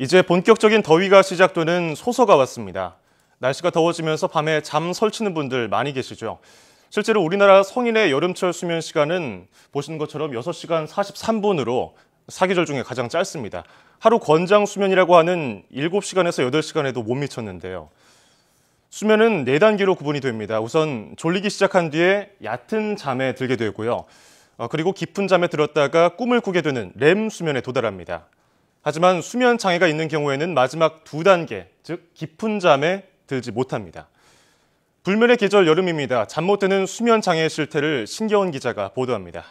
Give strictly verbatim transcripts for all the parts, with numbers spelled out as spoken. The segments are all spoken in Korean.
이제 본격적인 더위가 시작되는 소서가 왔습니다. 날씨가 더워지면서 밤에 잠 설치는 분들 많이 계시죠. 실제로 우리나라 성인의 여름철 수면 시간은 보시는 것처럼 여섯 시간 사십삼 분으로 사계절 중에 가장 짧습니다. 하루 권장 수면이라고 하는 일곱 시간에서 여덟 시간에도 못 미쳤는데요. 수면은 네 단계로 구분이 됩니다. 우선 졸리기 시작한 뒤에 얕은 잠에 들게 되고요. 그리고 깊은 잠에 들었다가 꿈을 꾸게 되는 렘 수면에 도달합니다. 하지만 수면 장애가 있는 경우에는 마지막 두 단계, 즉 깊은 잠에 들지 못합니다. 불면의 계절 여름입니다. 잠 못 드는 수면 장애의 실태를 신겨운 기자가 보도합니다.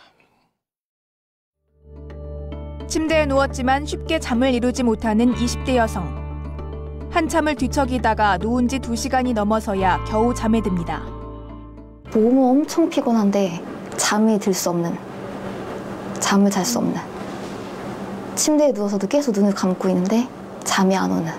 침대에 누웠지만 쉽게 잠을 이루지 못하는 이십 대 여성. 한참을 뒤척이다가 누운 지 두 시간이 넘어서야 겨우 잠에 듭니다. 몸은 엄청 피곤한데 잠이 들 수 없는, 잠을 잘 수 없는. 침대에 누워서도 계속 눈을 감고 있는데 잠이 안 오는.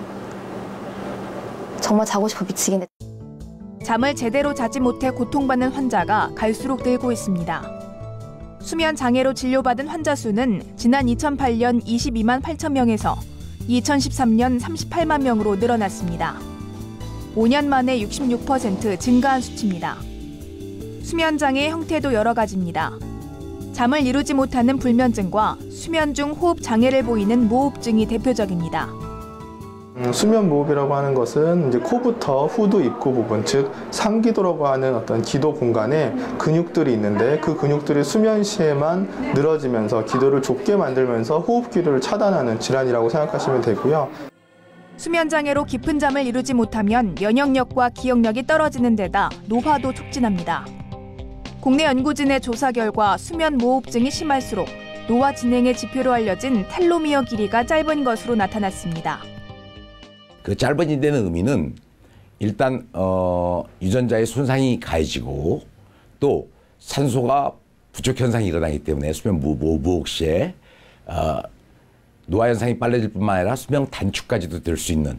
정말 자고 싶어 미치겠네. 잠을 제대로 자지 못해 고통받는 환자가 갈수록 늘고 있습니다. 수면 장애로 진료받은 환자 수는 지난 이천팔 년 이십이만 팔천 명에서 이천십삼 년 삼십팔만 명으로 늘어났습니다. 오 년 만에 육십육 퍼센트 증가한 수치입니다. 수면 장애의 형태도 여러 가지입니다. 잠을 이루지 못하는 불면증과 수면 중 호흡 장애를 보이는 무호흡증이 대표적입니다. 음, 수면 무호흡이라고 하는 것은 이제 코부터 후두 입구 부분, 즉 상기도라고 하는 어떤 기도 공간에 근육들이 있는데 그 근육들이 수면 시에만 늘어지면서 기도를 좁게 만들면서 호흡 기도를 차단하는 질환이라고 생각하시면 되고요. 수면 장애로 깊은 잠을 이루지 못하면 면역력과 기억력이 떨어지는 데다 노화도 촉진합니다. 국내 연구진의 조사 결과 수면 무호흡증이 심할수록 노화 진행의 지표로 알려진 텔로미어 길이가 짧은 것으로 나타났습니다. 그 짧아진다는 의미는 일단 어, 유전자의 손상이 가해지고 또 산소가 부족 현상이 일어나기 때문에 수면 무호흡 시에 어, 노화 현상이 빨라질 뿐만 아니라 수명 단축까지도 될 수 있는.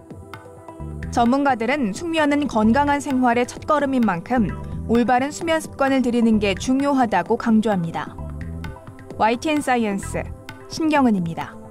전문가들은 숙면은 건강한 생활의 첫걸음인 만큼 올바른 수면 습관을 들이는 게 중요하다고 강조합니다. 와이티엔 사이언스 신경은입니다.